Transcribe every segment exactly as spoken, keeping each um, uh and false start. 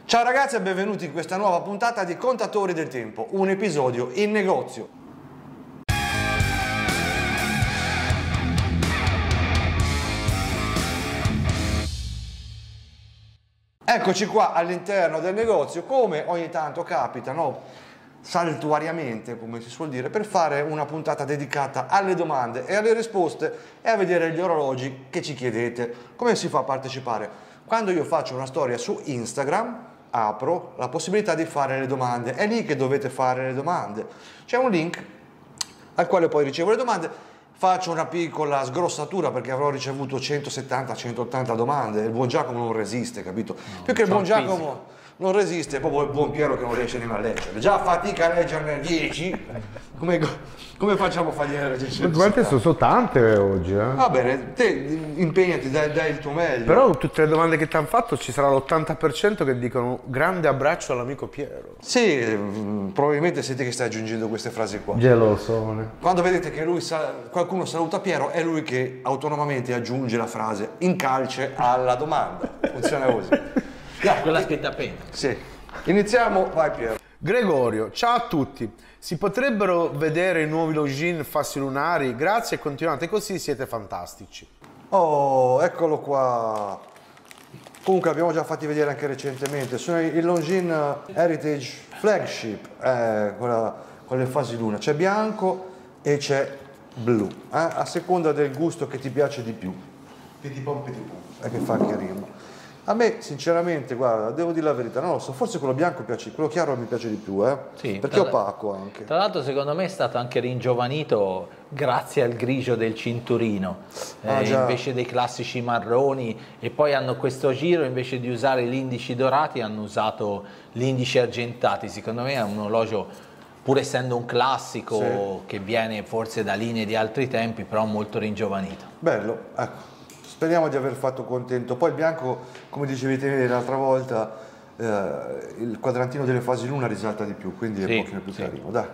Ciao ragazzi e benvenuti in questa nuova puntata di Contatori del Tempo, un episodio in negozio. Eccoci qua all'interno del negozio, come ogni tanto capita, no? Saltuariamente, come si suol dire, per fare una puntata dedicata alle domande e alle risposte e a vedere gli orologi che ci chiedete. Come si fa a partecipare? Quando io faccio una storia su Instagram, apro la possibilità di fare le domande, è lì che dovete fare le domande, c'è un link al quale poi ricevo le domande, faccio una piccola sgrossatura perché avrò ricevuto centosettanta centottanta domande, il buon Giacomo non resiste, capito? No, più che il buon Giacomo fisico. Non resiste, è proprio il buon Piero che non riesce nemmeno a leggere, già fatica a leggerne dieci, come, come facciamo a fargli leggere? Quante sono, sono tante oggi, eh? Va bene, te impegnati, dai, dai il tuo meglio. Però tutte le domande che ti hanno fatto ci sarà l'ottanta per cento che dicono grande abbraccio all'amico Piero. Sì, probabilmente siete che stai aggiungendo queste frasi qua. Gelosone. Quando vedete che lui sa, qualcuno saluta Piero, è lui che autonomamente aggiunge la frase in calce alla domanda. Funziona così. Yeah, quella scritta appena. Sì. Iniziamo, vai Piero. Gregorio, ciao a tutti. Si potrebbero vedere i nuovi login fassi lunari? Grazie e continuate così, siete fantastici. Oh, eccolo qua. Comunque abbiamo già fatti vedere anche recentemente. Sono i Longines Heritage Flagship, eh, quella con le fasi luna. C'è bianco e c'è blu, eh? A seconda del gusto che ti piace di più. Petit pom, petit pom. E che fa anche rima. A me, sinceramente, guarda, devo dire la verità, non lo so, forse quello bianco piace, quello chiaro mi piace di più, eh? Sì, perché è opaco anche. Tra l'altro, secondo me è stato anche ringiovanito grazie al grigio del cinturino, ah, eh, invece dei classici marroni, e poi hanno questo giro, invece di usare gli indici dorati, hanno usato gli indici argentati. Secondo me è un orologio, pur essendo un classico, sì, che viene forse da linee di altri tempi, però molto ringiovanito. Bello, ecco. Speriamo di aver fatto contento. Poi il bianco, come dicevi te l'altra volta, eh, il quadrantino delle fasi luna risalta di più, quindi sì, è un pochino più sì. carino. Dai.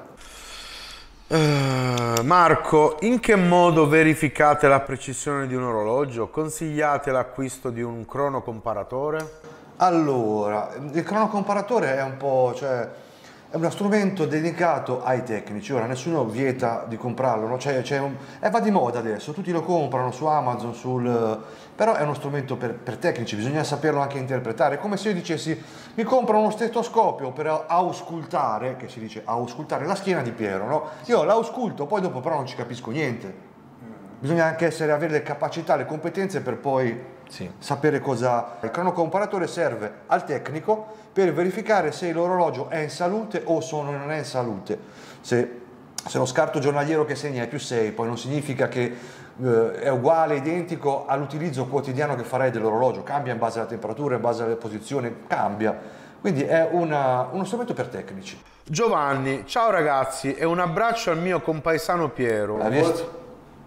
Uh, Marco, in che modo verificate la precisione di un orologio? Consigliate l'acquisto di un cronocomparatore? Allora, il cronocomparatore è un po', cioè, è uno strumento dedicato ai tecnici. Ora nessuno vieta di comprarlo, no? C'è, c'è un, eh, va di moda adesso, tutti lo comprano su Amazon, sul, però è uno strumento per, per tecnici, bisogna saperlo anche interpretare. È come se io dicessi mi compro uno stetoscopio per auscultare, che si dice auscultare la schiena di Piero, no? Io l'ausculto, poi dopo però non ci capisco niente. Bisogna anche essere, avere le capacità, le competenze per poi sì. sapere cosa. Il cronocomparatore serve al tecnico per verificare se l'orologio è in salute o se non è in salute. Se, se lo scarto giornaliero che segna è più sei, poi non significa che eh, è uguale, identico all'utilizzo quotidiano che farei dell'orologio, cambia in base alla temperatura, in base alla posizione, cambia. Quindi è una, uno strumento per tecnici. Giovanni, ciao ragazzi e un abbraccio al mio compaesano Piero. L'hai visto?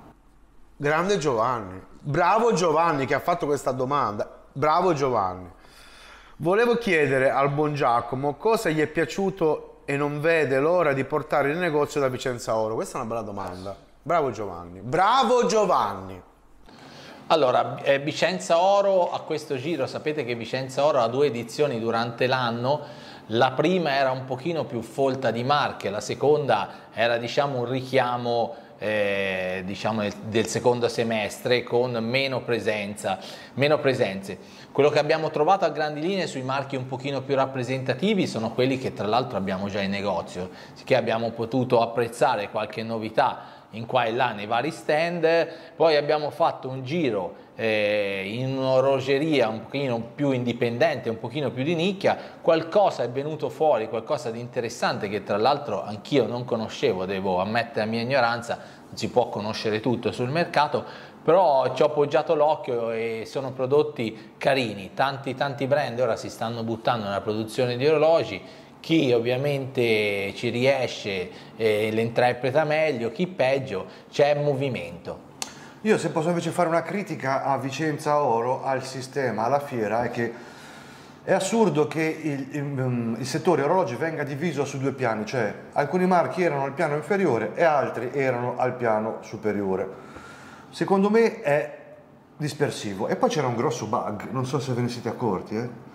Grande Giovanni, bravo Giovanni che ha fatto questa domanda, bravo Giovanni. Volevo chiedere al buon Giacomo cosa gli è piaciuto e non vede l'ora di portare il negozio da Vicenza Oro. Questa è una bella domanda. Bravo Giovanni, bravo Giovanni. Allora, eh, Vicenza Oro a questo giro, sapete che Vicenza Oro ha due edizioni durante l'anno. La prima era un pochino più folta di marche, la seconda era, diciamo, un richiamo Eh, diciamo del secondo semestre con meno presenza, meno presenze. Quello che abbiamo trovato a grandi linee sui marchi un pochino più rappresentativi sono quelli che tra l'altro abbiamo già in negozio, che abbiamo potuto apprezzare qualche novità in qua e là nei vari stand. Poi abbiamo fatto un giro eh, in un'orologeria un pochino più indipendente, un pochino più di nicchia. Qualcosa è venuto fuori, qualcosa di interessante che tra l'altro anch'io non conoscevo, devo ammettere la mia ignoranza, non si può conoscere tutto sul mercato, però ci ho appoggiato l'occhio e sono prodotti carini. Tanti tanti brand ora si stanno buttando nella produzione di orologi. Chi ovviamente ci riesce e le interpreta meglio, chi peggio, c'è movimento. Io, se posso invece fare una critica a Vicenza Oro, al sistema, alla fiera, è che è assurdo che il, il, il settore orologi venga diviso su due piani, cioè alcuni marchi erano al piano inferiore e altri erano al piano superiore. Secondo me è dispersivo. E poi c'era un grosso bug, non so se ve ne siete accorti, eh?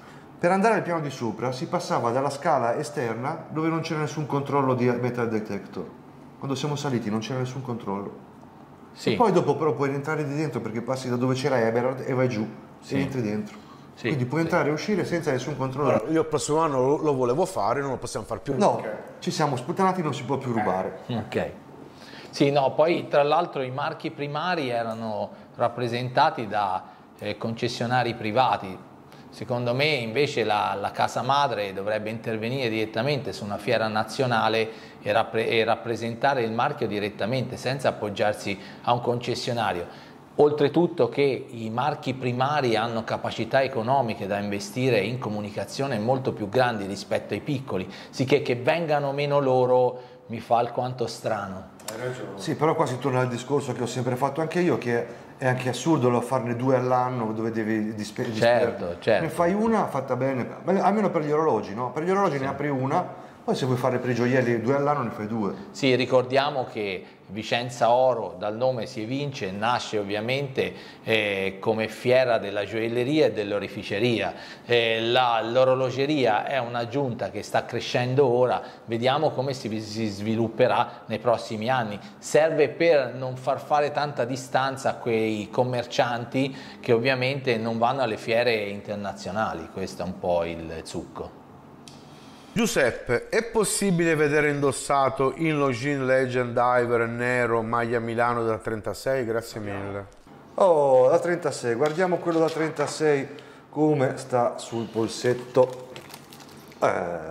per andare al piano di sopra si passava dalla scala esterna dove non c'era nessun controllo di metal detector. Quando siamo saliti non c'era nessun controllo. Sì. E poi dopo però puoi rientrare di dentro perché passi da dove c'era Eberhard e vai giù Sì. e entri dentro. Sì, Quindi puoi sì. entrare e uscire senza nessun controllo. Allora, io il prossimo anno lo, lo volevo fare, non lo possiamo fare più. No, perché- ci siamo sputtanati, non si può più rubare. Ok. Sì, no, poi tra l'altro i marchi primari erano rappresentati da eh, concessionari privati. Secondo me invece la, la casa madre dovrebbe intervenire direttamente su una fiera nazionale e, rappre- e rappresentare il marchio direttamente senza appoggiarsi a un concessionario. Oltretutto che i marchi primari hanno capacità economiche da investire in comunicazione molto più grandi rispetto ai piccoli, sicché che vengano meno loro mi fa alquanto strano. Sì, però qua si torna al discorso che ho sempre fatto anche io, che è anche assurdo farne due all'anno dove devi dispe- Certo, dispe- certo. Ne fai una fatta bene, beh, almeno per gli orologi, no? Per gli orologi ne apri una, poi se vuoi fare per i gioielli due all'anno ne fai due. Sì, ricordiamo che Vicenza Oro, dal nome si evince, nasce ovviamente eh, come fiera della gioielleria e dell'oreficeria. Eh, la- l'orologeria è un'aggiunta che sta crescendo ora, vediamo come si, si svilupperà nei prossimi anni. Serve per non far fare tanta distanza a quei commercianti che ovviamente non vanno alle fiere internazionali, questo è un po' il succo. Giuseppe, è possibile vedere indossato in Longines Legend Diver nero maglia Milano da trentasei? Grazie mille. Oh, da trentasei, guardiamo quello da trentasei come sta sul polsetto. Eh,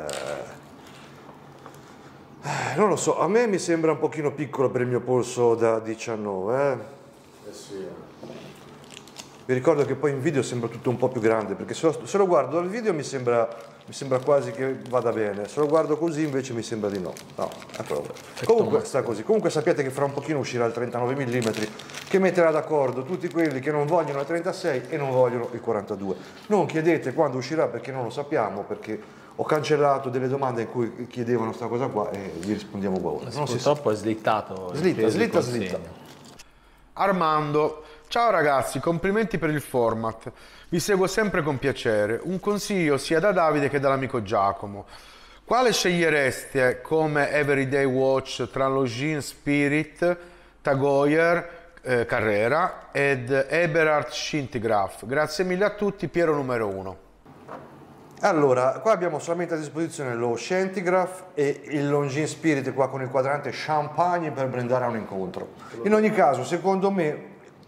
eh, non lo so, a me mi sembra un pochino piccolo per il mio polso da diciannove. Eh. Eh sì. Vi ricordo che poi in video sembra tutto un po' più grande, perché se lo, se lo guardo dal video mi sembra, mi sembra quasi che vada bene, se lo guardo così invece mi sembra di no. No, eccolo qua. Comunque sta così. Comunque sappiate che fra un pochino uscirà il trentanove millimetri che metterà d'accordo tutti quelli che non vogliono il trentasei e non vogliono il quarantadue. Non chiedete quando uscirà perché non lo sappiamo, perché ho cancellato delle domande in cui chiedevano questa cosa qua e gli rispondiamo qua ora. Non si sa. Purtroppo è slittato. il Slitta, peso di slitta, consegna. slitta. Armando, ciao ragazzi, complimenti per il format. Vi seguo sempre con piacere. Un consiglio sia da Davide che dall'amico Giacomo. Quale scegliereste come everyday watch tra Longines Spirit, Tag Heuer, eh, Carrera ed Eberhard Scintigraph? Grazie mille a tutti, Piero numero uno. Allora, qua abbiamo solamente a disposizione lo Scintigraph e il Longines Spirit qua con il quadrante Champagne per brandare a un incontro. In ogni caso, secondo me,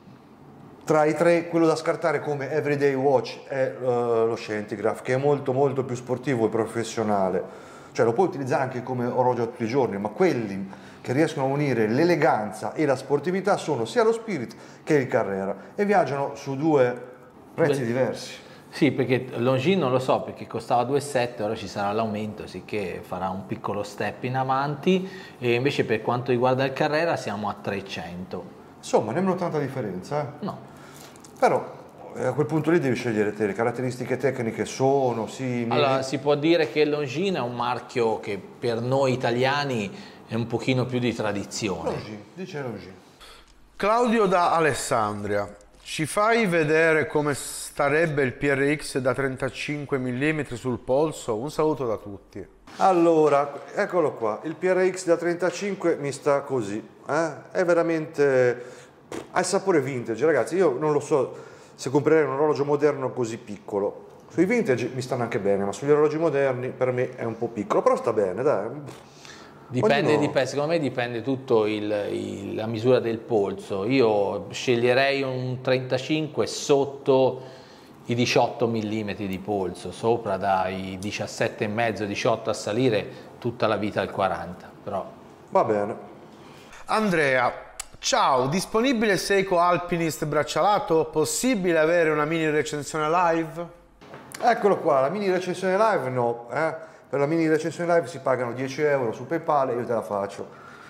tra i tre, quello da scartare come everyday watch è uh, lo Scintigraph, che è molto molto più sportivo e professionale. Cioè lo puoi utilizzare anche come orologio tutti i giorni, ma quelli che riescono a unire l'eleganza e la sportività sono sia lo Spirit che il Carrera e viaggiano su due prezzi Beh, diversi. Sì, perché Longines non lo so, perché costava due virgola sette, ora ci sarà l'aumento, sicché farà un piccolo step in avanti, e invece per quanto riguarda il Carrera siamo a trecento. Insomma, nemmeno tanta differenza, eh? No. Però eh, a quel punto lì devi scegliere te, le caratteristiche tecniche sono simili. Allora, si può dire che Longines è un marchio che per noi italiani è un pochino più di tradizione. Longines, dice Longines. Claudio da Alessandria, ci fai vedere come starebbe il P R X da trentacinque millimetri sul polso? Un saluto da tutti. Allora, eccolo qua, il P R X da trentacinque mi sta così, eh? È veramente, ha il sapore vintage, ragazzi. Io non lo so se comprerei un orologio moderno così piccolo. Sui vintage mi stanno anche bene, ma sugli orologi moderni per me è un po' piccolo, però sta bene, dai. Dipende, Ognuno- dipende, secondo me dipende tutto il, il- la misura del polso. Io sceglierei un trentacinque sotto i diciotto millimetri di polso, sopra dai diciassette e mezzo diciotto a salire tutta la vita al quaranta, però Va bene. Andrea, ciao, disponibile Seiko Alpinist braccialato? Possibile avere una mini recensione live? Eccolo qua, la mini recensione live no, eh? Per la mini recensione live si pagano dieci euro su PayPal e io te la faccio.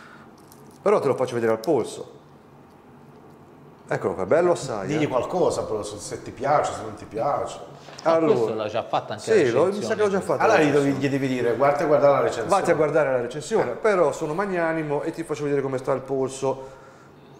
Però te lo faccio vedere al polso. Eccolo qua, bello assai. Digli eh? qualcosa però, se ti piace, se non ti piace. Ah, questo Allora, l'ha già fatta anche la sì, lo- mi recensione. sa che l'ho già fatto. Allora gli devi, gli devi dire, guarda, guarda la recensione. Vatti a guardare la recensione, però sono magnanimo e ti faccio vedere come sta il polso.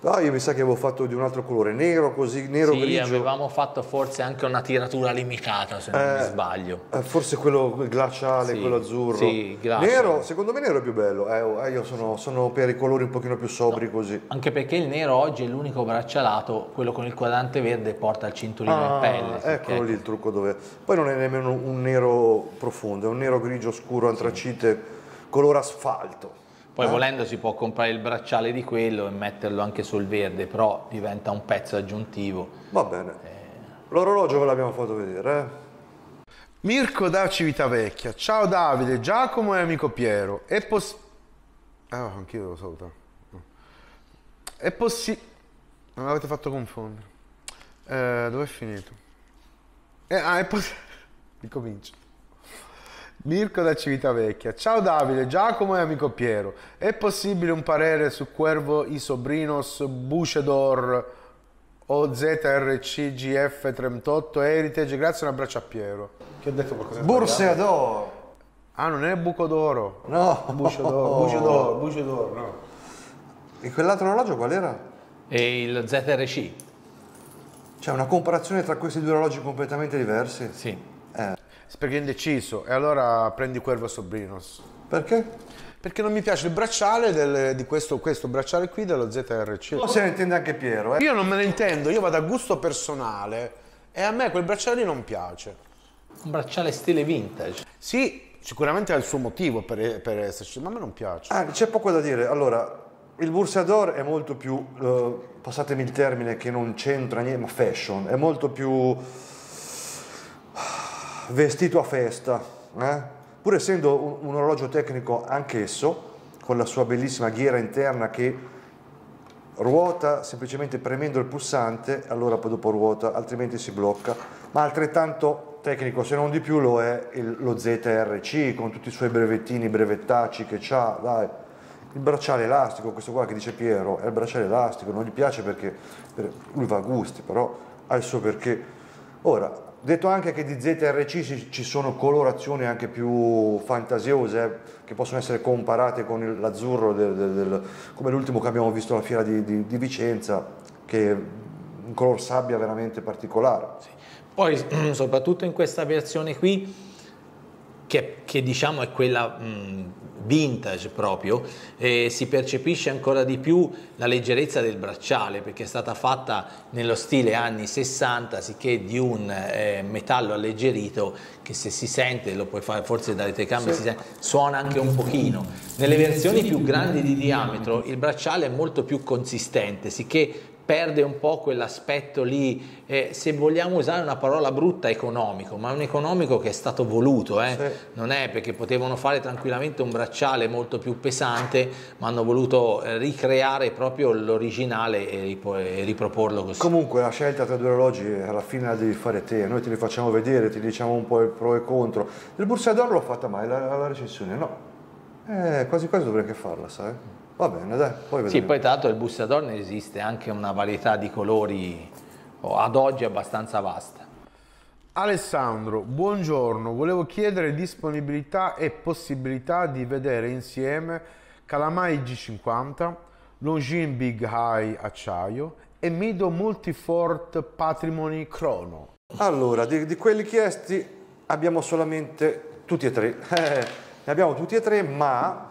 No, io mi sa che avevo fatto di un altro colore, nero così, nero sì, grigio. avevamo fatto forse anche una tiratura limitata, se non Eh, mi sbaglio. Eh, forse quello glaciale, Sì, quello azzurro. sì, glaciale. Nero, secondo me nero è più bello. Eh, eh, io sono, sono per i colori un pochino più sobri così. Anche perché il nero oggi è l'unico braccialato, quello con il quadrante verde porta il cinturino in Ah, pelle. eccolo perché- lì il trucco dove. Poi non è nemmeno un nero profondo, è un nero grigio scuro, antracite, color asfalto. Poi Eh? volendo si può comprare il bracciale di quello e metterlo anche sul verde, però diventa un pezzo aggiuntivo. Va bene. L'orologio ve l'abbiamo fatto vedere, eh? Mirko da Civitavecchia. Ciao Davide, Giacomo e amico Piero. È possibile... Ah, anch'io devo salutare. È possibile... Non l'avete fatto confondere. Eh, dov'è finito? Eh, ah, è possibile... Ricomincio. Mirko da Civitavecchia. Ciao Davide, Giacomo e amico Piero. È possibile un parere su Cuervo Isobrinos Bucedor o Z R C G F trentotto Heritage? Grazie, un abbraccio a Piero. Che ho detto qualcosa di sbagliato? Borseador. Ah, non è Buco d'Oro. No. Bucedor, Bucedor, Bucedor, no. E quell'altro orologio qual era? E il Z R C? C'è una comparazione tra questi due orologi completamente diversi? Sì. Perché è indeciso. E allora prendi Cuervo Sobrinos. Perché? Perché non mi piace il bracciale del- di questo, questo bracciale qui dello Z R C. O se ne intende anche Piero, eh? Io non me ne intendo, io vado a gusto personale e a me quel bracciale lì non piace. Un bracciale stile vintage. Sì, sicuramente ha il suo motivo per, per esserci, ma a me non piace. Ah, c'è poco da dire. Allora, il Boursador è molto più, eh, passatemi il termine che non c'entra niente, ma fashion, è molto più vestito a festa, eh? Pur essendo un, un orologio tecnico anch'esso, con la sua bellissima ghiera interna che ruota semplicemente premendo il pulsante, allora poi dopo ruota, altrimenti si blocca, ma altrettanto tecnico, se non di più, lo è il- lo Z R C con tutti i suoi brevettini, brevettacci che c'ha, dai. Il bracciale elastico, questo qua che dice Piero, è il bracciale elastico, non gli piace perché per- lui va a gusti, però ha il suo perché. Ora, detto anche che di Z R C ci- ci sono colorazioni anche più fantasiose, eh, che possono essere comparate con il- l'azzurro del, del- del- come l'ultimo che abbiamo visto alla fiera di, di- di Vicenza, che è un color sabbia veramente particolare. Poi soprattutto in questa versione qui, che, che diciamo è quella mh, vintage proprio, eh, si percepisce ancora di più la leggerezza del bracciale, perché è stata fatta nello stile anni sessanta, sicché di un eh, metallo alleggerito che, se si sente, lo puoi fare forse dalle telecamere, Sì. si sente, suona anche un pochino. Nelle versioni più grandi di diametro il bracciale è molto più consistente, sicché perde un po' quell'aspetto lì, eh, se vogliamo usare una parola brutta, economico, ma un economico che è stato voluto, eh? Sì. Non è perché potevano fare tranquillamente un bracciale molto più pesante, ma hanno voluto eh, ricreare proprio l'originale e, ripo- e riproporlo così. Comunque la scelta tra due orologi alla fine la devi fare te, noi te li facciamo vedere, ti diciamo un po' il pro e contro. Il Boursador l'ho fatta mai, la, la recensione no. Eh, quasi quasi dovrei anche farla, sai? Va bene, dai, poi vedremo. Sì, poi tra l'altro il Boursador ne esiste anche una varietà di colori oh, ad oggi abbastanza vasta. Alessandro, buongiorno, volevo chiedere disponibilità e possibilità di vedere insieme Calamai G cinquanta, Longines Big High acciaio e Mido Multifort Patrimony Chrono. Allora, di, di quelli chiesti abbiamo solamente tutti e tre, eh, ne abbiamo tutti e tre, ma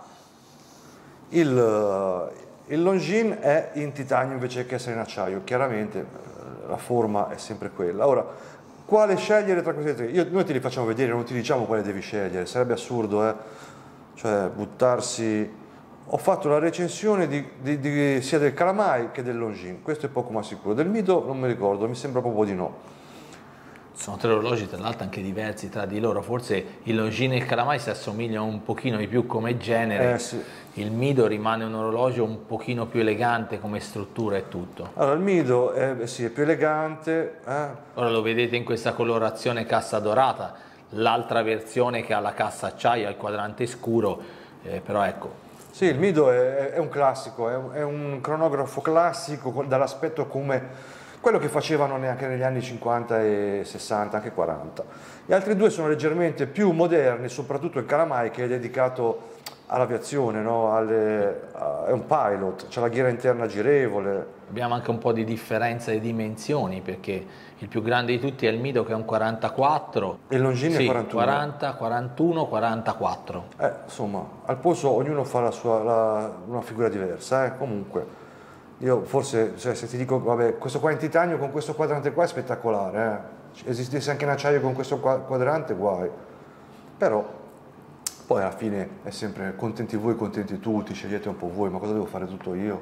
il, il Longines è in titanio invece che essere in acciaio, chiaramente eh, la forma è sempre quella. Ora, quale scegliere tra questi tre? Io, noi te li facciamo vedere, non ti diciamo quale devi scegliere, sarebbe assurdo, eh? Cioè buttarsi. Ho fatto la recensione di, di- di- sia del Calamai che del Longines, questo è poco ma sicuro. Del Mido non mi ricordo, mi sembra proprio di no. Sono tre orologi tra l'altro anche diversi tra di loro, forse il Longines e il Calamai si assomigliano un pochino di più come genere, Eh, sì. il Mido rimane un orologio un pochino più elegante come struttura e tutto. Allora, il Mido è, eh sì, è più elegante, eh? Ora lo vedete in questa colorazione cassa dorata, l'altra versione che ha la cassa acciaio, il quadrante scuro, eh, però ecco, Sì, il Mido è, è un classico, è un, è un cronografo classico con- dall'aspetto come quello che facevano neanche negli anni cinquanta e sessanta, anche quaranta. Gli altri due sono leggermente più moderni, soprattutto il Calamai che è dedicato all'aviazione, no? Alle, a, è un pilot, c'è la ghiera interna girevole. Abbiamo anche un po' di differenza di dimensioni, perché il più grande di tutti è il Mido che è un quarantaquattro. E il Longines sì, è quarantuno. quaranta, quarantuno, quarantaquattro. Eh, insomma, al polso ognuno fa la sua, la, una figura diversa, eh? Comunque. Io forse, cioè, se ti dico, vabbè, questo qua in titanio con questo quadrante qua è spettacolare, eh? Esistesse anche in acciaio con questo quadrante, guai. Però poi alla fine è sempre contenti voi, contenti tutti, scegliete un po' voi, ma cosa devo fare tutto io?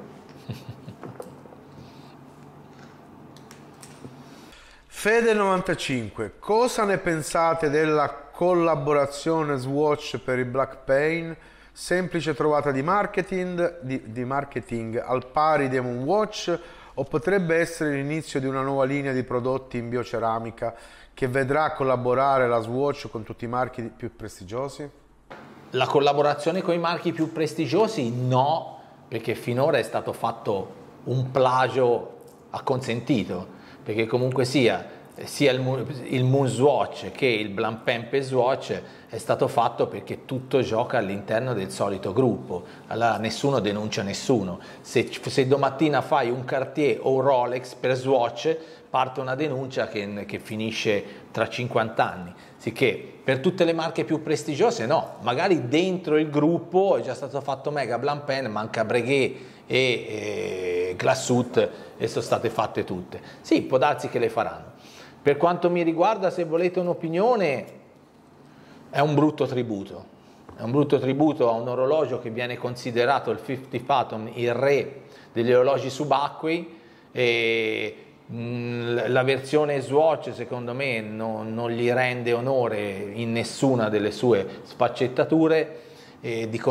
Fede novantacinque, cosa ne pensate della collaborazione Swatch per il Black Pain? Semplice trovata di marketing, di, di marketing al pari di Moonwatch, o potrebbe essere l'inizio di una nuova linea di prodotti in bioceramica che vedrà collaborare la Swatch con tutti i marchi più prestigiosi? La collaborazione con i marchi più prestigiosi no, perché finora è stato fatto un plagio acconsentito, perché comunque sia, sia il, il Moon Swatch che il Blancpain Swatch è stato fatto perché tutto gioca all'interno del solito gruppo, allora nessuno denuncia nessuno. Se, se domattina fai un Cartier o un Rolex per Swatch, parte una denuncia che, che finisce tra cinquanta anni, sicché per tutte le marche più prestigiose no, magari dentro il gruppo è già stato fatto Mega, Blancpain, manca Breguet e, e Glassut e sono state fatte tutte. Sì, può darsi che le faranno. Per quanto mi riguarda, se volete un'opinione, è un brutto tributo, è un brutto tributo a un orologio che viene considerato il cinquanta Fathom il re degli orologi subacquei, e la versione Swatch secondo me non, non gli rende onore in nessuna delle sue sfaccettature, e di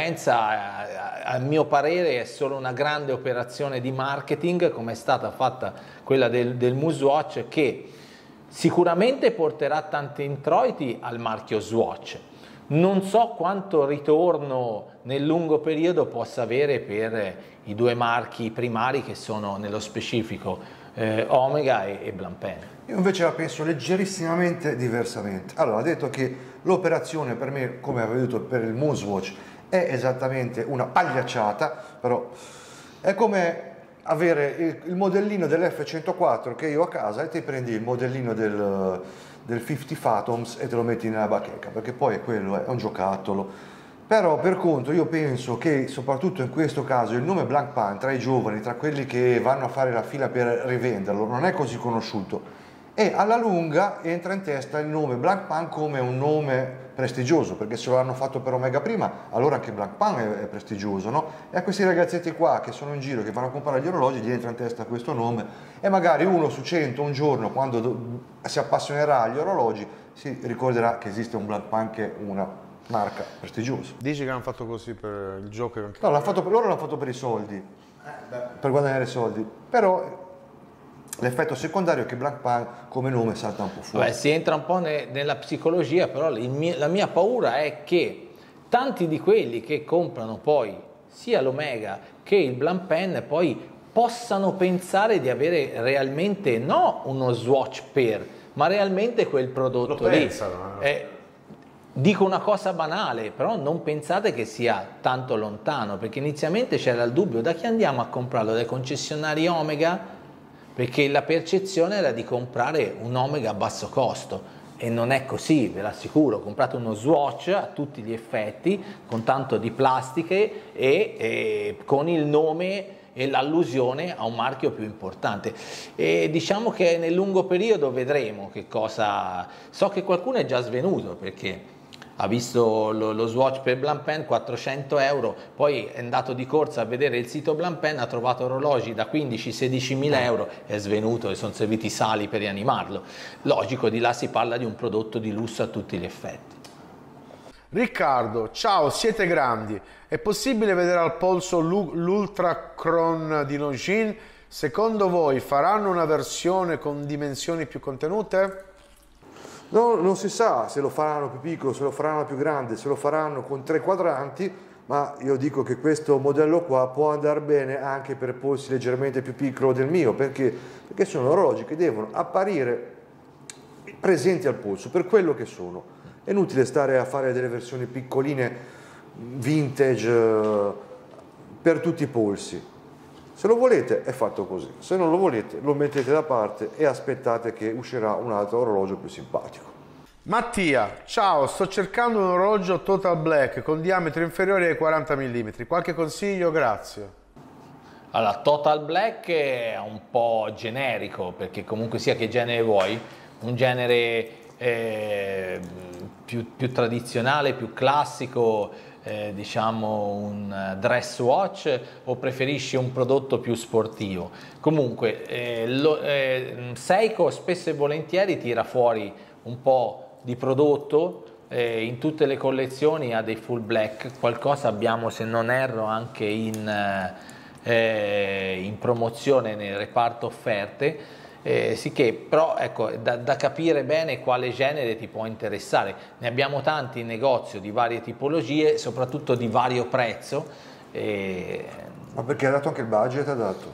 conseguenza a, a mio parere è solo una grande operazione di marketing come è stata fatta quella del, del Moon Swatch, che sicuramente porterà tanti introiti al marchio Swatch. Non so quanto ritorno nel lungo periodo possa avere per i due marchi primari che sono nello specifico Eh, Omega e, e Blancpain. Io invece la penso leggerissimamente diversamente. Allora, ha detto che l'operazione per me, come aveva detto per il Moon Swatch, è esattamente una pagliacciata, però è come avere il, il modellino dell'F centoquattro che io ho a casa e ti prendi il modellino del, del cinquanta Fathoms e te lo metti nella bacheca, perché poi è quello, è un giocattolo. Però per contro io penso che soprattutto in questo caso il nome Blancpain tra i giovani, tra quelli che vanno a fare la fila per rivenderlo, non è così conosciuto, e alla lunga entra in testa il nome Blancpain come un nome prestigioso, perché se lo hanno fatto per Omega prima, allora anche Blancpain è, è prestigioso, no? E a questi ragazzetti qua che sono in giro, che vanno a comprare gli orologi, gli entra in testa questo nome, e magari uno su cento un giorno, quando si appassionerà agli orologi, si ricorderà che esiste un Blancpain che è una marca prestigiosa. Dici che hanno fatto così per il gioco? Anche... No, l'hanno fatto per, loro l'hanno fatto per i soldi, eh, per guadagnare soldi, però l'effetto secondario è che Blancpain come nome salta un po' fuori. Beh, si entra un po' ne, nella psicologia, però mio, la mia paura è che tanti di quelli che comprano poi sia l'Omega che il Blancpain poi possano pensare di avere realmente no uno Swatch per, ma realmente quel prodotto Lo lì. pensano, eh, Dico una cosa banale, però non pensate che sia tanto lontano, perché inizialmente c'era il dubbio: da chi andiamo a comprarlo? Dai concessionari Omega? Perché la percezione era di comprare un Omega a basso costo, e non è così, ve l'assicuro. Comprate uno Swatch a tutti gli effetti, con tanto di plastiche e, e con il nome e l'allusione a un marchio più importante. E diciamo che nel lungo periodo vedremo che cosa. So che qualcuno è già svenuto perché ha visto lo, lo Swatch per Blancpain quattrocento euro, poi è andato di corsa a vedere il sito Blancpain, ha trovato orologi da quindici sedici mila euro, è svenuto e sono serviti sali per rianimarlo. Logico, di là si parla di un prodotto di lusso a tutti gli effetti. Riccardo, ciao, siete grandi. È possibile vedere al polso l'Ultra Chron di Longines? Secondo voi faranno una versione con dimensioni più contenute? No, non si sa se lo faranno più piccolo, se lo faranno più grande, se lo faranno con tre quadranti, ma io dico che questo modello qua può andare bene anche per polsi leggermente più piccolo del mio, perché, perché sono orologi che devono apparire presenti al polso per quello che sono. È inutile stare a fare delle versioni piccoline vintage, eh, per tutti i polsi. Se lo volete è fatto così, se non lo volete lo mettete da parte e aspettate che uscirà un altro orologio più simpatico. Mattia, ciao, sto cercando un orologio Total Black con diametro inferiore ai quaranta millimetri. Qualche consiglio? Grazie. Allora, Total Black è un po' generico, perché comunque sia che genere vuoi, un genere eh, più, più tradizionale, più classico, eh, diciamo un dress watch, o preferisci un prodotto più sportivo? Comunque, eh, lo, eh, Seiko spesso e volentieri tira fuori un po' di prodotto, eh, in tutte le collezioni ha dei full black, qualcosa abbiamo, se non erro, anche in, eh, in promozione nel reparto offerte, eh, sì che, però ecco, da, da capire bene quale genere ti può interessare. Ne abbiamo tanti in negozio di varie tipologie, soprattutto di vario prezzo. Eh... Ma perché ha dato anche il budget? Ha dato?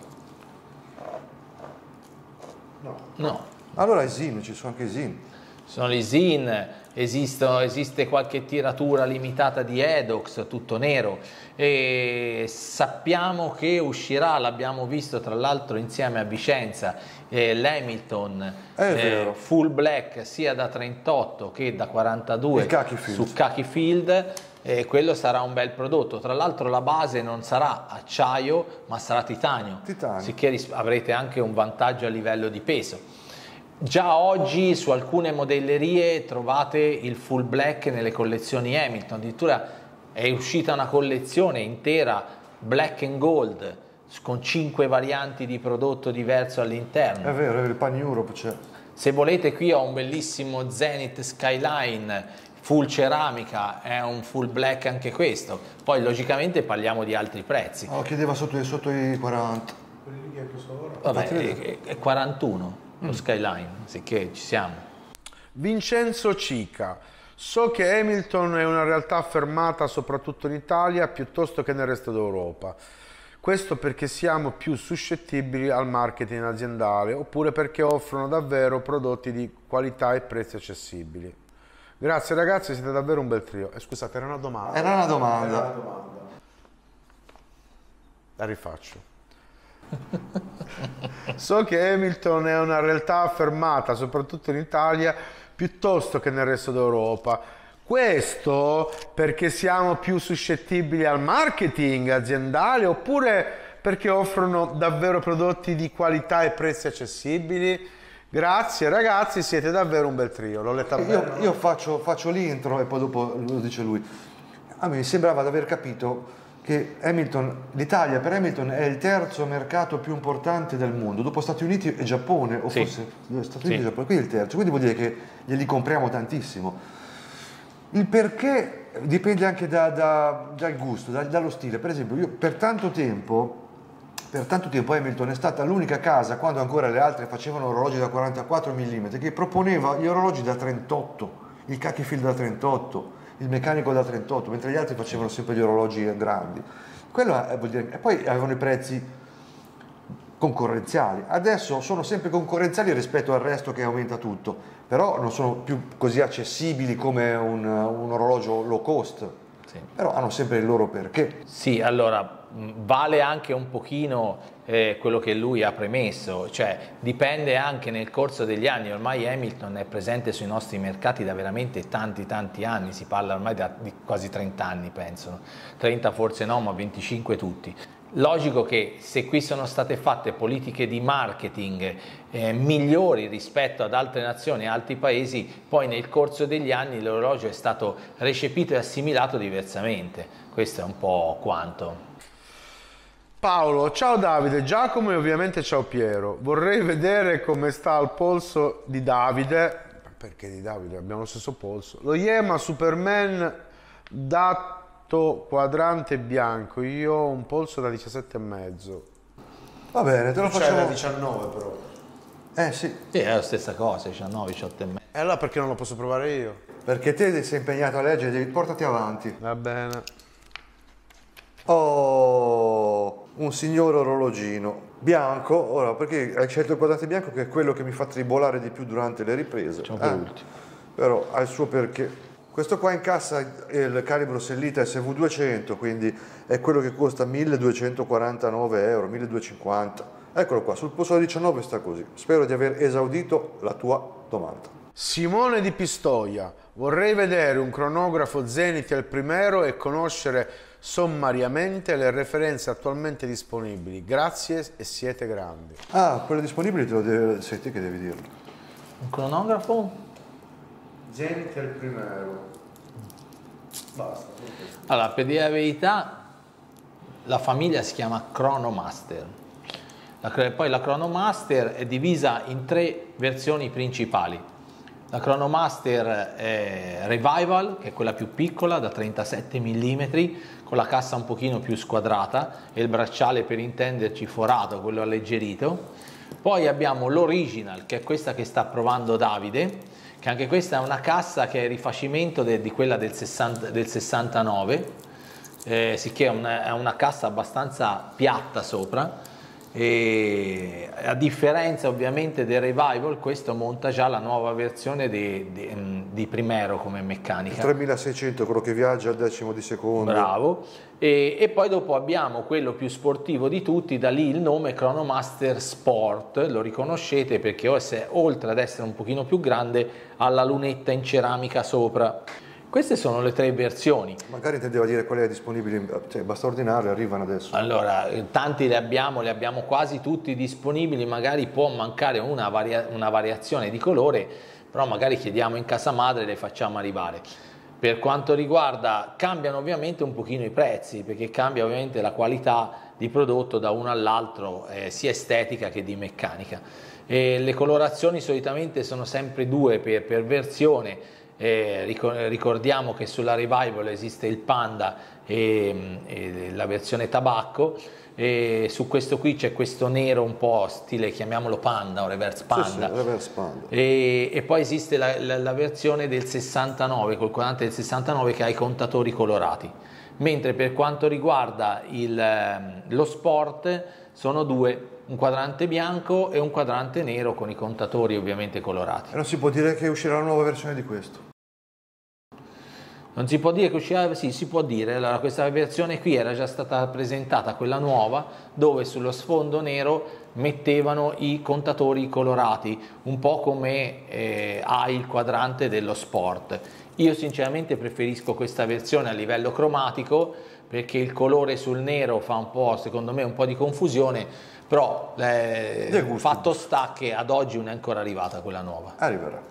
No. No. Allora i Zin, ci sono anche i Zin. Sono gli Zin, esistono, esiste qualche tiratura limitata di Edox, tutto nero, e sappiamo che uscirà, l'abbiamo visto tra l'altro insieme a Vicenza, eh, l'Hamilton eh, full black sia da trentotto che da quarantadue su Khaki Field, e quello sarà un bel prodotto. Tra l'altro la base non sarà acciaio ma sarà titanio, titanio. Sicché avrete anche un vantaggio a livello di peso. Già oggi su alcune modellerie trovate il full black nelle collezioni Hamilton, addirittura è uscita una collezione intera black and gold con cinque varianti di prodotto diverso all'interno. È vero, il Pan Europe c'è. Se volete, qui ho un bellissimo Zenith Skyline full ceramica, è un full black anche questo. Poi logicamente parliamo di altri prezzi. Oh, chiedeva sotto, sotto i quaranta. Quelli che hai preso ora? Vabbè, è, è quarantuno. Lo Skyline, sicché ci siamo. Vincenzo Cica, so che Hamilton è una realtà affermata soprattutto in Italia piuttosto che nel resto d'Europa. Questo perché siamo più suscettibili al marketing aziendale oppure perché offrono davvero prodotti di qualità e prezzi accessibili? Grazie ragazzi, siete davvero un bel trio. Eh, scusate, era una domanda. Era una domanda. Era una domanda. La rifaccio. So che Hamilton è una realtà affermata soprattutto in Italia piuttosto che nel resto d'Europa. Questo perché siamo più suscettibili al marketing aziendale oppure perché offrono davvero prodotti di qualità e prezzi accessibili? Grazie ragazzi, siete davvero un bel trio. L'ho letta bene. Io, io faccio, faccio l'intro e poi dopo lo dice lui. A me sembrava di aver capito che Hamilton, l'Italia per Hamilton è il terzo mercato più importante del mondo, dopo Stati Uniti e Giappone, o sì. forse Stati Uniti sì. e Giappone, quindi è il terzo, quindi vuol dire che glieli compriamo tantissimo. Il perché dipende anche da, da, dal gusto, da, dallo stile. Per esempio, io per tanto tempo, per tanto tempo Hamilton è stata l'unica casa, quando ancora le altre facevano orologi da quarantaquattro millimetri, che proponeva gli orologi da trentotto, il Khaki Field da trentotto, il meccanico da trentotto, mentre gli altri facevano sempre gli orologi grandi. Quello è, vuol dire, e poi avevano i prezzi concorrenziali. Adesso sono sempre concorrenziali rispetto al resto che aumenta tutto, però non sono più così accessibili come un, un orologio low cost. Sì. Però hanno sempre il loro perché. Sì, allora vale anche un pochino eh, quello che lui ha premesso, cioè dipende anche nel corso degli anni. Ormai Hamilton è presente sui nostri mercati da veramente tanti tanti anni, si parla ormai da, di quasi trenta anni, penso, trenta forse no, ma venticinque tutti. Logico che se qui sono state fatte politiche di marketing eh, migliori rispetto ad altre nazioni e altri paesi, poi nel corso degli anni l'orologio è stato recepito e assimilato diversamente. Questo è un po' quanto. Paolo, ciao Davide, Giacomo e ovviamente ciao Piero. Vorrei vedere come sta al polso di Davide, perché di Davide abbiamo lo stesso polso, lo Yema Superman da quadrante bianco. Io ho un polso da diciassette e mezzo. Va bene, te lo facciamo. C'è da diciannove però. Eh sì. Sì, è la stessa cosa, diciannove, diciotto e mezzo. E allora perché non lo posso provare io? Perché te sei impegnato a leggere, devi portati avanti. Va bene. Oh, un signor orologino bianco. Ora, perché hai scelto il quadrante bianco, che è quello che mi fa tribolare di più durante le riprese. Ciao eh? per ultimo. Però ha il suo perché. Questo qua incassa il calibro Sellita S V duecento, quindi è quello che costa milleduecentoquarantanove euro, milleduecentocinquanta. Eccolo qua, sul posto diciannove sta così. Spero di aver esaudito la tua domanda. Simone di Pistoia, vorrei vedere un cronografo Zenith al Primero e conoscere sommariamente le referenze attualmente disponibili. Grazie e siete grandi. Ah, quelle disponibili te lo devi... sei te che devi dirlo. Un cronografo? Zenith al Primero. Basta. Allora, per dire la verità, la famiglia si chiama Chronomaster. La, poi la Chronomaster è divisa in tre versioni principali. La Chronomaster è Revival, che è quella più piccola, da trentasette millimetri, con la cassa un pochino più squadrata e il bracciale, per intenderci, forato, quello alleggerito. Poi abbiamo l'Original, che è questa che sta provando Davide, che anche questa è una cassa che è il rifacimento de, di quella del, sessanta, del sessantanove, eh, sicché è una, è una cassa abbastanza piatta sopra, e a differenza ovviamente del Revival, questo monta già la nuova versione di, di, di Primero come meccanica. tremilaseicento, quello che viaggia al decimo di secondo. Bravo. E, e poi dopo abbiamo quello più sportivo di tutti, da lì il nome Chronomaster Sport, lo riconoscete perché oltre ad essere un pochino più grande ha la lunetta in ceramica sopra. Queste sono le tre versioni. Magari intendeva dire quelle disponibili, cioè basta ordinarle, arrivano adesso. Allora, tanti le abbiamo, le abbiamo quasi tutti disponibili, magari può mancare una, varia, una variazione di colore, però magari chiediamo in casa madre e le facciamo arrivare. Per quanto riguarda, cambiano ovviamente un pochino i prezzi, perché cambia ovviamente la qualità di prodotto da uno all'altro, eh, sia estetica che di meccanica. E le colorazioni solitamente sono sempre due per, per versione. Eh, ricordiamo che sulla Revival esiste il Panda e, e la versione tabacco, e su questo qui c'è questo nero un po' stile, chiamiamolo Panda o Reverse Panda, sì, sì, reverse Panda. E, e poi esiste la, la, la versione del sessantanove col quadrante del sessantanove che ha i contatori colorati, mentre per quanto riguarda il, lo Sport sono due, un quadrante bianco e un quadrante nero con i contatori ovviamente colorati. E non si può dire che uscirà la nuova versione di questo? Non si può dire che uscirà, sì, si può dire. Allora, questa versione qui era già stata presentata, quella nuova, dove sullo sfondo nero mettevano i contatori colorati, un po' come eh, ha il quadrante dello Sport. Io sinceramente preferisco questa versione a livello cromatico, perché il colore sul nero fa un po', secondo me, un po' di confusione, però eh, fatto sta che ad oggi non è ancora arrivata quella nuova. Arriverà.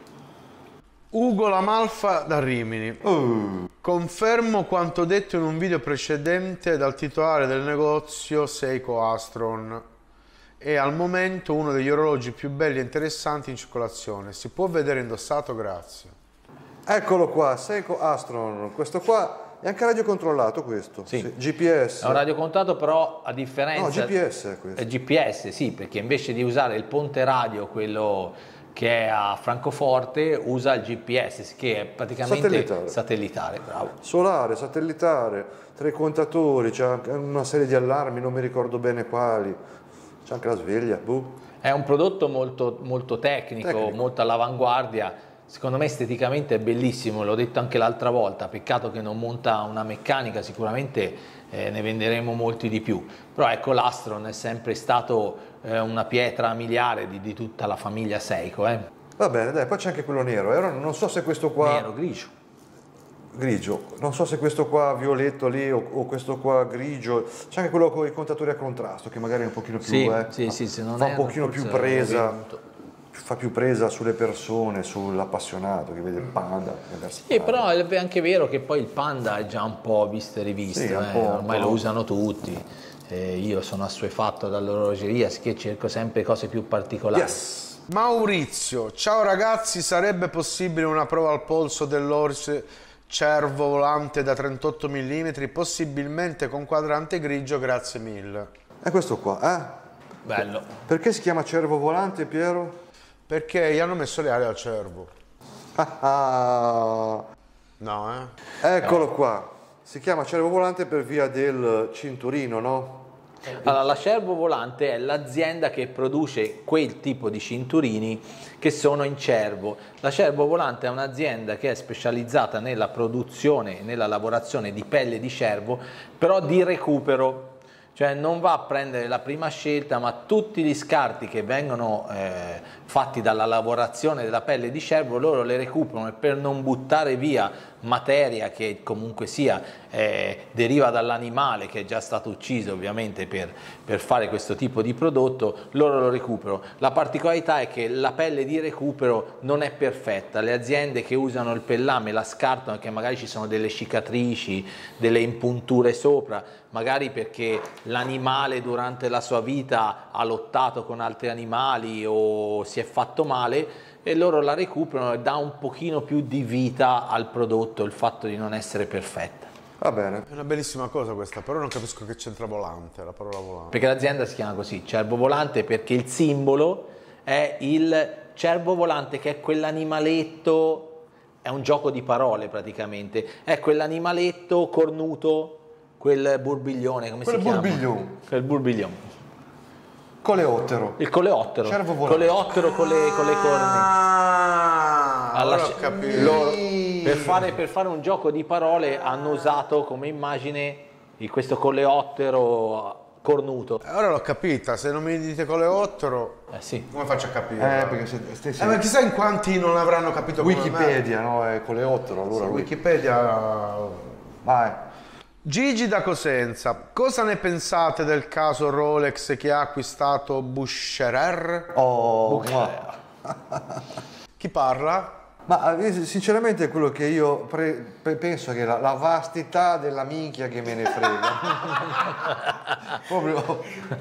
Ugo Lamalfa da Rimini. Uh. Confermo quanto detto in un video precedente dal titolare del negozio Seiko Astron. È al momento uno degli orologi più belli e interessanti in circolazione. Si può vedere indossato? Grazie. Eccolo qua, Seiko Astron. Questo qua è anche radiocontrollato, questo. Sì. Sì. G P S. È un radiocontato, però a differenza... No, G P S è questo. È G P S, sì, perché invece di usare il ponte radio, quello che è a Francoforte, usa il G P S, che è praticamente satellitare, satellitare, bravo. Solare, satellitare, tre contatori, c'è anche una serie di allarmi, non mi ricordo bene quali, c'è anche la sveglia. Buh. È un prodotto molto, molto tecnico, tecnico, molto all'avanguardia, secondo me esteticamente è bellissimo, l'ho detto anche l'altra volta, peccato che non monta una meccanica, sicuramente eh, ne venderemo molti di più, però ecco, l'Astron è sempre stato eh, una pietra miliare di, di tutta la famiglia Seiko. Eh. Va bene, dai, poi c'è anche quello nero, eh? Non so se questo qua... Nero, grigio. Grigio, non so se questo qua violetto lì o, o questo qua grigio, c'è anche quello con i contatori a contrasto che magari è un pochino più, sì, eh, sì, sì, se non fa è, un pochino più presa, fa più presa sulle persone, sull'appassionato che vede il Panda. Sì, però è anche vero che poi il Panda è già un po' visto e rivisto, sì, eh, ormai lo usano tutti, eh, io sono assuefatto dall'orologeria, che cerco sempre cose più particolari. Yes. Maurizio, ciao ragazzi, sarebbe possibile una prova al polso dell'Orse Cervo volante da trentotto millimetri, possibilmente con quadrante grigio, grazie mille. È questo qua, eh? Bello. Perché si chiama cervo volante, Piero? Perché gli hanno messo le ali al cervo. Ah, no, eh? Eccolo qua. Si chiama cervo volante per via del cinturino, no? Allora, la Cervo Volante è l'azienda che produce quel tipo di cinturini che sono in cervo. La Cervo Volante è un'azienda che è specializzata nella produzione e nella lavorazione di pelle di cervo, però di recupero. Cioè non va a prendere la prima scelta, ma tutti gli scarti che vengono eh, fatti dalla lavorazione della pelle di cervo loro le recuperano, e per non buttare via materia che comunque sia eh, deriva dall'animale che è già stato ucciso ovviamente per, per fare questo tipo di prodotto, loro lo recuperano. La particolarità è che la pelle di recupero non è perfetta, le aziende che usano il pellame la scartano, che magari ci sono delle cicatrici, delle impunture sopra, magari perché l'animale durante la sua vita ha lottato con altri animali o si è fatto male, e loro la recuperano e dà un pochino più di vita al prodotto il fatto di non essere perfetta. Va bene. È una bellissima cosa questa, però non capisco che c'entra volante, la parola volante. Perché l'azienda si chiama così, Cervo Volante, perché il simbolo è il cervo volante, che è quell'animaletto, è un gioco di parole praticamente, è quell'animaletto cornuto, quel burbiglione, come Quel si chiama? burbiglione. Quel burbiglione. Coleottero. Il coleottero. Cervo volante. Coleottero con le, con le corna. Ah, Alla- ora ho capito. loro, per, fare, per fare un gioco di parole hanno usato come immagine di questo coleottero cornuto. Ora l'ho capita, se non mi dite coleottero, Eh sì. come faccio a capire? Eh, perché se stessi... Eh, ma chissà in quanti non avranno capito come me. Wikipedia, no? È coleottero, allora Sì, lui. Wikipedia. Vai. Gigi da Cosenza, cosa ne pensate del caso Rolex che ha acquistato Bucherer? Oh, ma, Chi parla? ma, eh, sinceramente è quello che io pre- pe- penso che la, la vastità della minchia che me ne frega. Proprio.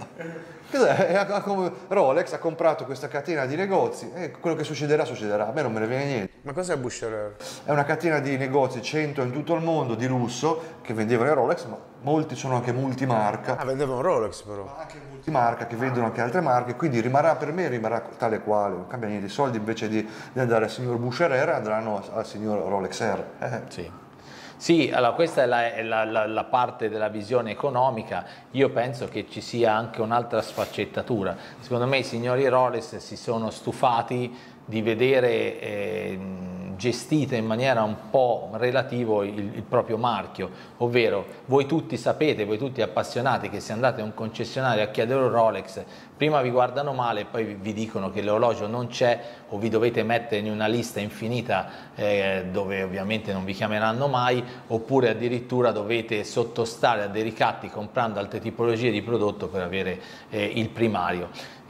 Cos'è? È- ha- come- Rolex ha comprato questa catena di negozi e quello che succederà succederà, a me non me ne viene niente. Ma cos'è Bucherer? È una catena di negozi, cento in tutto il mondo, di lusso, che vendevano i Rolex, ma molti sono anche multimarca. Ah, vendevano Rolex però. Anche multimarca, che vendono anche altre marche, quindi rimarrà per me, rimarrà tale quale, non cambia niente. I soldi invece di, di andare al signor Bucherer andranno al signor Rolexer. Eh. Sì. Sì, allora questa è, la, è la, la, la parte della visione economica. Io penso che ci sia anche un'altra sfaccettatura. Secondo me i signori Rolex si sono stufati di vedere eh, gestita in maniera un po' relativo il, il proprio marchio, ovvero voi tutti sapete, voi tutti appassionati, che se andate a un concessionario a chiedere un Rolex, prima vi guardano male e poi vi, vi dicono che l'orologio non c'è, o vi dovete mettere in una lista infinita eh, dove ovviamente non vi chiameranno mai, oppure addirittura dovete sottostare a dei ricatti comprando altre tipologie di prodotto per avere eh, il primario.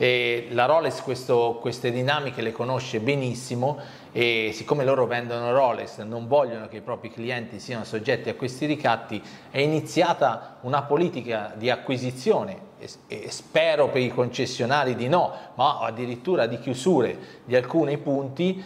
E la Rolex questo, queste dinamiche le conosce benissimo, e siccome loro vendono Rolex, non vogliono che i propri clienti siano soggetti a questi ricatti, è iniziata una politica di acquisizione, e, e spero per i concessionari di no, ma addirittura di chiusure di alcuni punti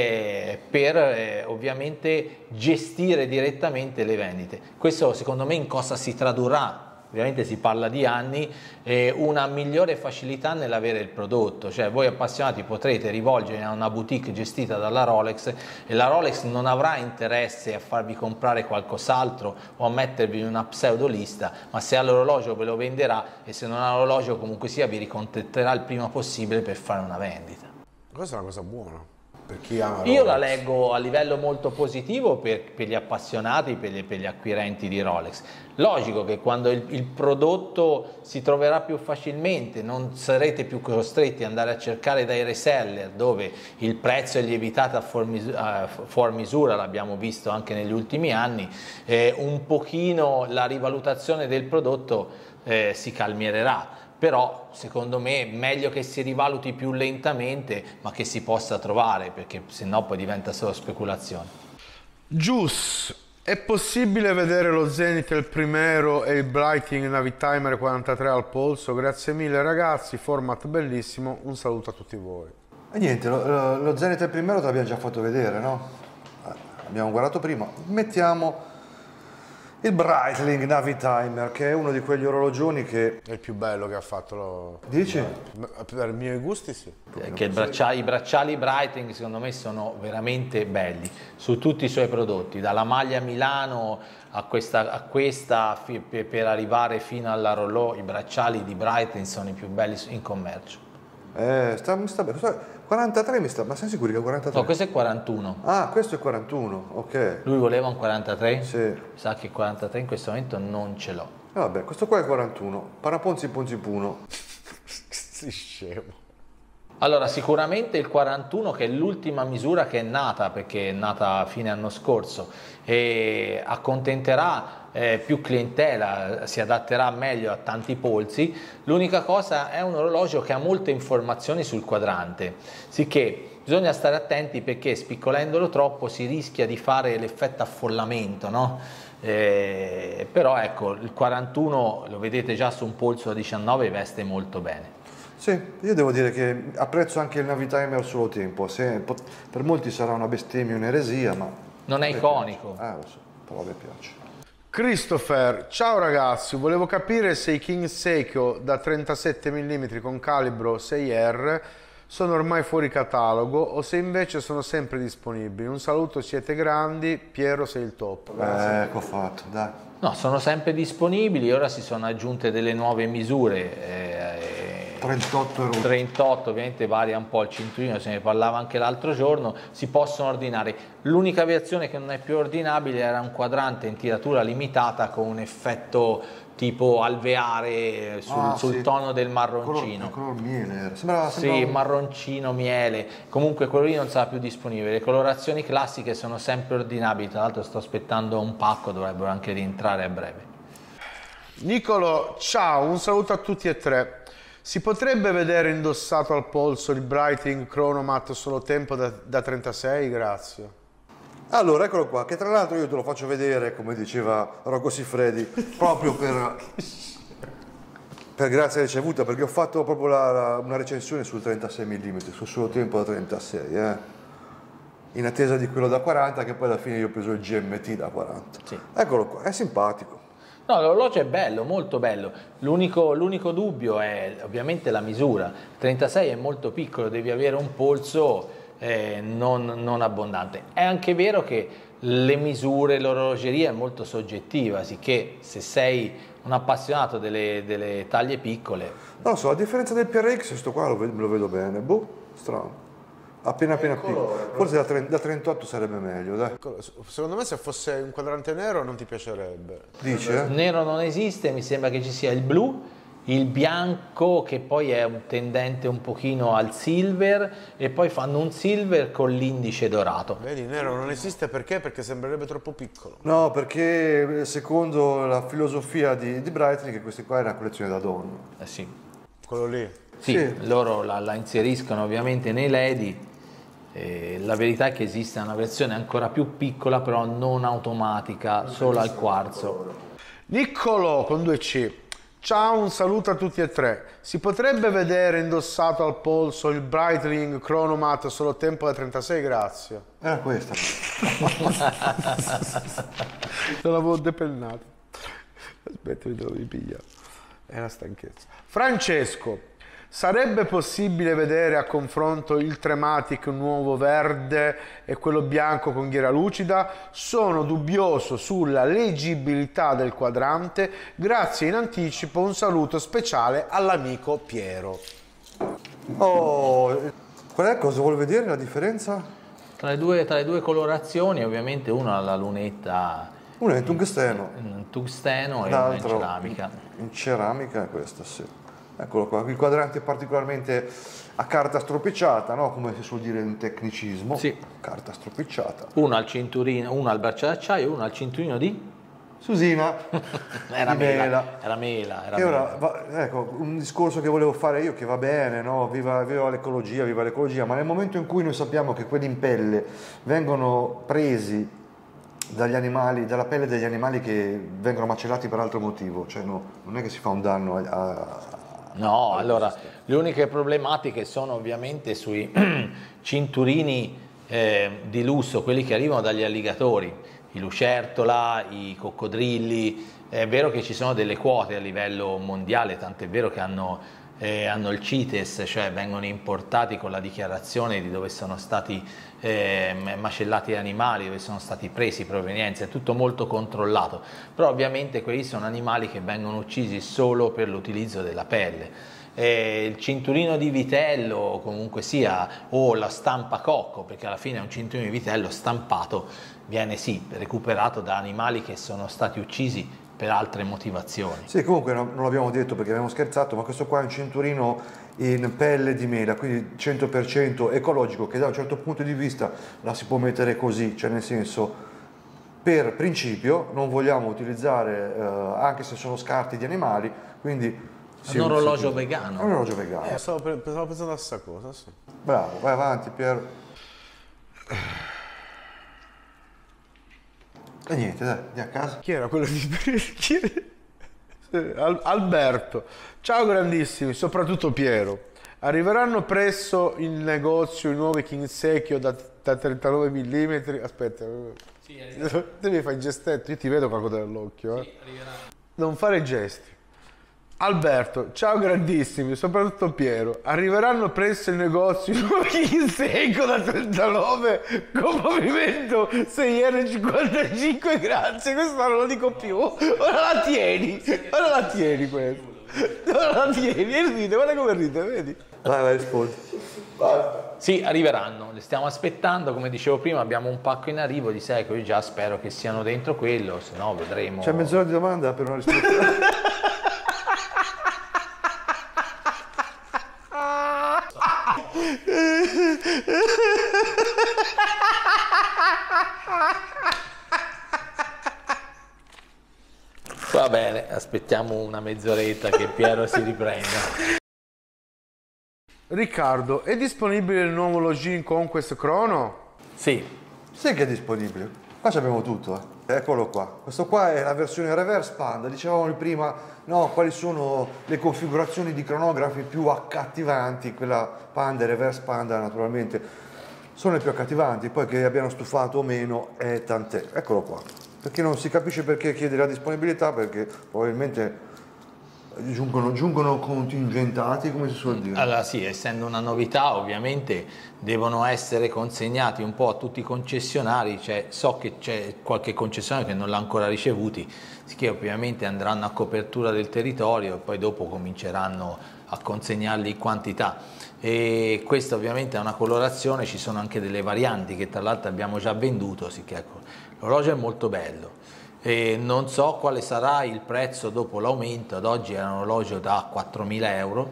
eh, per eh, ovviamente gestire direttamente le vendite. Questo secondo me in cosa si tradurrà? Ovviamente si parla di anni, eh, una migliore facilità nell'avere il prodotto, cioè voi appassionati potrete rivolgervi a una boutique gestita dalla Rolex e la Rolex non avrà interesse a farvi comprare qualcos'altro o a mettervi in una pseudolista, ma se ha l'orologio ve lo venderà, e se non ha l'orologio comunque sia vi ricontatterà il prima possibile per fare una vendita. Questa è una cosa buona per chi ama Io la Rolex. leggo a livello molto positivo per, per gli appassionati, per gli, per gli acquirenti di Rolex. Logico che quando il, il prodotto si troverà più facilmente, non sarete più costretti ad andare a cercare dai reseller dove il prezzo è lievitato a fuor misura, a fuor misura, l'abbiamo visto anche negli ultimi anni, eh, un pochino la rivalutazione del prodotto eh, si calmierà. Però secondo me è meglio che si rivaluti più lentamente, ma che si possa trovare, perché sennò poi diventa solo speculazione. Gius, è possibile vedere lo Zenith il Primero e il Breitling Navitimer quarantatré al polso? Grazie mille ragazzi, format bellissimo, un saluto a tutti voi. E niente, lo, lo, lo Zenith il primero te l'abbiamo già fatto vedere, no? Eh, abbiamo guardato prima. Mettiamo Il Breitling Navitimer, che è uno di quegli orologioni che... È il più bello che ha fatto lo... Dici? Per i miei gusti sì. Che il braccia- i bracciali Breitling secondo me sono veramente belli su tutti i suoi prodotti, dalla maglia Milano a questa, a questa fi- per per arrivare fino alla Rollo, i bracciali di Breitling sono i più belli in commercio. Eh, sta, mi sta bene. quarantatré mi sta... Ma sei sicuro che è quarantatré? No, questo è quarantuno. Ah, questo è quarantuno, ok. Lui voleva un quarantatré? Sì. Sa che quarantatré in questo momento non ce l'ho. Eh, vabbè, questo qua è quarantuno. Paraponzi ponzi puno. Sei scemo. Allora, sicuramente il quarantuno, che è l'ultima misura che è nata, perché è nata a fine anno scorso, e accontenterà eh, più clientela, si adatterà meglio a tanti polsi. L'unica cosa, è un orologio che ha molte informazioni sul quadrante, sicché bisogna stare attenti, perché spiccolendolo troppo si rischia di fare l'effetto affollamento, no? Eh, però ecco, il quarantuno lo vedete già su un polso da diciannove, veste molto bene. Sì, io devo dire che apprezzo anche il Navitimer al suo tempo. Se, per molti sarà una bestemmia, un'eresia, ma... Non è iconico. Eh, lo so, però a me piace. Christopher, ciao ragazzi, volevo capire se i King Seiko da trentasette millimetri con calibro sei R sono ormai fuori catalogo o se invece sono sempre disponibili. Un saluto, siete grandi, Piero sei il top. Eh, ecco fatto, dai. No, sono sempre disponibili, ora si sono aggiunte delle nuove misure. Eh, trentotto euro. trentotto, ovviamente varia un po' il cinturino, se ne parlava anche l'altro giorno, si possono ordinare. L'unica versione che non è più ordinabile era un quadrante in tiratura limitata con un effetto tipo alveare sul, Ah, sul sì. tono del marroncino. Color, color miele. Sembrava, Sì, sembrava un- marroncino, miele, comunque quello lì non sarà più disponibile. Le colorazioni classiche sono sempre ordinabili, tra l'altro sto aspettando un pacco, dovrebbero anche rientrare a breve. Nicolo, ciao, un saluto a tutti e tre. Si potrebbe vedere indossato al polso il Breitling Chronomat solo tempo da, da trentasei? Grazie. Allora, eccolo qua, che tra l'altro io te lo faccio vedere, come diceva Rocco Siffredi, proprio per, per grazia ricevuta, perché ho fatto proprio la- la- una recensione sul trentasei millimetri, sul suo tempo da trentasei, eh. In attesa di quello da quaranta, che poi alla fine io ho preso il G M T da quaranta. Sì. Eccolo qua, è simpatico. No, l'orologio è bello, molto bello. L'unico, l'unico dubbio è ovviamente la misura. trentasei è molto piccolo, devi avere un polso eh, non, non abbondante. È anche vero che le misure, l'orologeria è molto soggettiva, sicché se sei un appassionato delle, delle taglie piccole... Non lo so, a differenza del P R X, questo qua lo vedo, me lo vedo bene. Boh, strano. Appena appena piccolo. Forse da, tre- da trentotto sarebbe meglio, dai. Secondo me se fosse un quadrante nero non ti piacerebbe. Dice? Nero non esiste, mi sembra che ci sia il blu, il bianco che poi è un tendente un pochino al silver, e poi fanno un silver con l'indice dorato. Vedi, nero non esiste perché? Perché sembrerebbe troppo piccolo. No, perché secondo la filosofia di, di Breitling, che questa qua è una collezione da donna. Eh sì. Quello lì. Sì, Sì. loro la, la inseriscono ovviamente nei ledi. Eh, la verità è che esiste una versione ancora più piccola, però non automatica, solo al quarzo. Niccolo con due C. Ciao, un saluto a tutti e tre. Si potrebbe vedere indossato al polso il Breitling Chronomat solo tempo da trentasei? Grazie. Era questa. Non l'avevo depennato. Aspetta, mi devo ripigliare. È la stanchezza. Francesco, sarebbe possibile vedere a confronto il Trematic nuovo verde e quello bianco con ghiera lucida? Sono dubbioso sulla leggibilità del quadrante. Grazie in anticipo, un saluto speciale all'amico Piero. Oh, qual è? Cosa vuol vedere la differenza? Tra le due, tra le due colorazioni, ovviamente uno ha la lunetta Uno è in tungsteno, in tungsteno e una in l'altro ceramica. in ceramica, è questa, sì. Eccolo qua, il quadrante è particolarmente a carta stropicciata, no? Come si suol dire in tecnicismo. Sì. Carta stropicciata. Uno al cinturino, uno al braccio d'acciaio e uno al cinturino di... Susina. Era Di mela, mela. era mela, era Che mela. ora, va- ecco, un discorso che volevo fare io, che va bene, no? Viva, viva l'ecologia, viva l'ecologia, ma nel momento in cui noi sappiamo che quelli in pelle vengono presi dagli animali, dalla pelle degli animali che vengono macellati per altro motivo, cioè no, non è che si fa un danno a, a- No, allora, le uniche problematiche sono ovviamente sui cinturini eh, di lusso, quelli che arrivano dagli alligatori, i lucertola, i coccodrilli. È vero che ci sono delle quote a livello mondiale, tant'è vero che hanno, eh, hanno il CITES, cioè vengono importati con la dichiarazione di dove sono stati eh, macellati gli animali, dove sono stati presi, provenienza, è tutto molto controllato, però ovviamente quelli sono animali che vengono uccisi solo per l'utilizzo della pelle. Eh, il cinturino di vitello comunque sia, o la stampa cocco, perché alla fine è un cinturino di vitello stampato, viene sì recuperato da animali che sono stati uccisi per altre motivazioni. Sì, comunque non, non l'abbiamo detto perché abbiamo scherzato, ma questo qua è un cinturino in pelle di mela, quindi cento per cento ecologico, che da un certo punto di vista la si può mettere così, cioè nel senso, per principio non vogliamo utilizzare, eh, anche se sono scarti di animali, quindi Sì, un orologio vegano. Un orologio vegano. Eh, stavo, stavo pensando a questa cosa, sì. Bravo, vai avanti Pier. E niente, dai, andiamo a casa. Chi era quello di... Chi era? Al- Alberto. Ciao grandissimi, soprattutto Piero. Arriveranno presto in negozio i nuovi Kinsecchio da, da trentanove millimetri. Aspetta, sì, te mi fai il gestetto, io ti vedo qualcosa nell'occhio. Eh. Sì, non fare gesti. Alberto, ciao grandissimi, soprattutto Piero. Arriveranno presto in negozio i nuovi Kinsecchio da trentanove con movimento sei R cinquantacinque, grazie, questo non lo dico più. Ora la tieni, ora la tieni questo. Ora la tieni e ride, guarda come ride, vedi? Vai, vai, rispondi. Basta. Sì, arriveranno, le stiamo aspettando, come dicevo prima abbiamo un pacco in arrivo di secco, io già spero che siano dentro quello, se no vedremo. C'è mezz'ora di domanda per una risposta. Va bene, aspettiamo una mezz'oretta che Piero si riprenda. Riccardo, è disponibile il nuovo Login Conquest Chrono? Sì. Sì che è disponibile. Qua abbiamo tutto, eh. Eccolo qua. Questo qua è la versione Reverse Panda. Dicevamo prima, no, quali sono le configurazioni di cronografi più accattivanti. Quella Panda e Reverse Panda naturalmente sono le più accattivanti. Poi che abbiano stufato o meno è tant'è. Eccolo qua. Perché non si capisce perché chiede la disponibilità, perché probabilmente giungono, giungono contingentati, come si suol dire. Allora sì, essendo una novità ovviamente devono essere consegnati un po' a tutti i concessionari, cioè, so che c'è qualche concessionario che non l'ha ancora ricevuti, che ovviamente andranno a copertura del territorio e poi dopo cominceranno a consegnarli in quantità. E questa ovviamente è una colorazione, ci sono anche delle varianti che tra l'altro abbiamo già venduto, sì che ecco, l'orologio è molto bello. E non so quale sarà il prezzo dopo l'aumento, ad oggi è un orologio da quattromila euro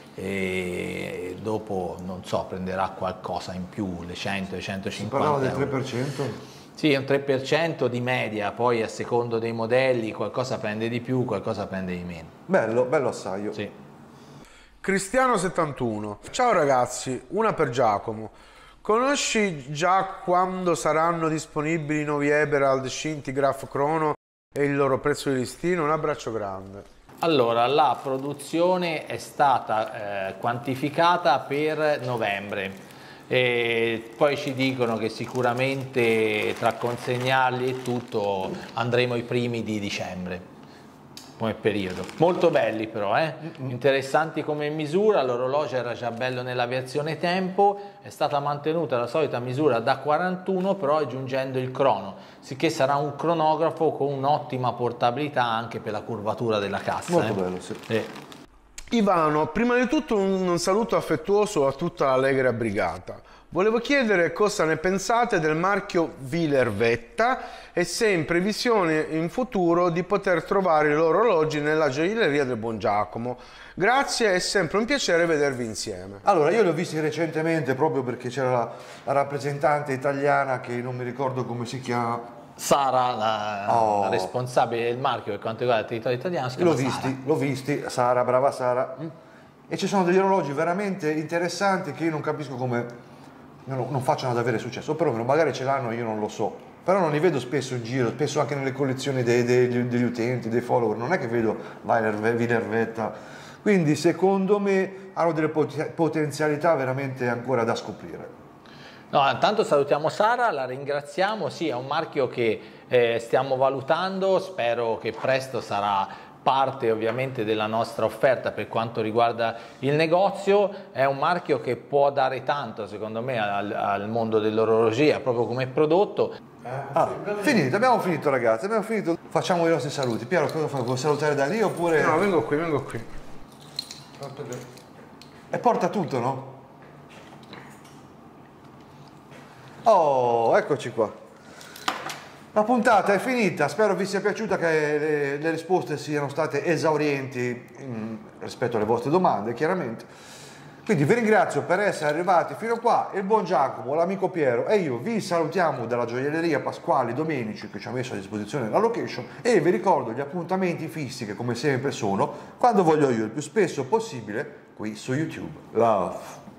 e dopo non so, prenderà qualcosa in più, le cento, le centocinquanta euro. Si parlava del tre per cento? Sì, è un tre per cento di media, poi a secondo dei modelli qualcosa prende di più, qualcosa prende di meno. Bello, bello assaio. Sì. Cristiano settantuno. Ciao ragazzi, una per Giacomo. Conosci già quando saranno disponibili i nuovi Eberhard Scintigraph Chrono e il loro prezzo di listino? Un abbraccio grande. Allora, la produzione è stata eh, quantificata per novembre e poi ci dicono che sicuramente tra consegnarli e tutto andremo ai primi di dicembre come periodo. Molto belli però, eh? Interessanti come misura, l'orologio era già bello nella versione tempo, è stata mantenuta la solita misura da quarantuno però aggiungendo il crono, sicché sarà un cronografo con un'ottima portabilità anche per la curvatura della cassa. Molto eh? bello, sì. Eh. Ivano, prima di tutto un saluto affettuoso a tutta l'allegra brigata. Volevo chiedere cosa ne pensate del marchio Vilervetta e se è in previsione in futuro di poter trovare i loro orologi nella gioielleria del Buon Giacomo. Grazie, è sempre un piacere vedervi insieme. Allora, io li ho visti recentemente proprio perché c'era la, la rappresentante italiana che non mi ricordo come si chiama. Sara, la, Oh. la responsabile del marchio per quanto riguarda il territorio italiano, si chiama L'ho Sara. visti, l'ho visti, Sara, brava Sara. E ci sono degli orologi veramente interessanti che io non capisco come non, non facciano ad avere successo, o perlomeno magari ce l'hanno, io non lo so, però non li vedo spesso in giro, spesso anche nelle collezioni dei, dei, degli utenti, dei follower, non è che vedo Vilervetta, quindi secondo me hanno delle pot- potenzialità veramente ancora da scoprire. No, intanto salutiamo Sara, la ringraziamo, sì, è un marchio che eh, stiamo valutando, spero che presto sarà parte ovviamente della nostra offerta per quanto riguarda il negozio. È un marchio che può dare tanto secondo me al, al mondo dell'orologia proprio come prodotto. Ah, finito, abbiamo finito ragazzi, abbiamo finito. Facciamo i nostri saluti. Piero, cosa fai? Vuoi salutare da lì oppure... No, vengo qui, vengo qui. E porta tutto, no? Oh, eccoci qua. La puntata è finita, spero vi sia piaciuta, che le, le risposte siano state esaurienti in, rispetto alle vostre domande, chiaramente. Quindi vi ringrazio per essere arrivati fino a qua. Il buon Giacomo, l'amico Piero e io vi salutiamo dalla gioielleria Pasquali Domenici, che ci ha messo a disposizione la location, e vi ricordo gli appuntamenti fissi che come sempre sono quando voglio io, il più spesso possibile, qui su YouTube. Love.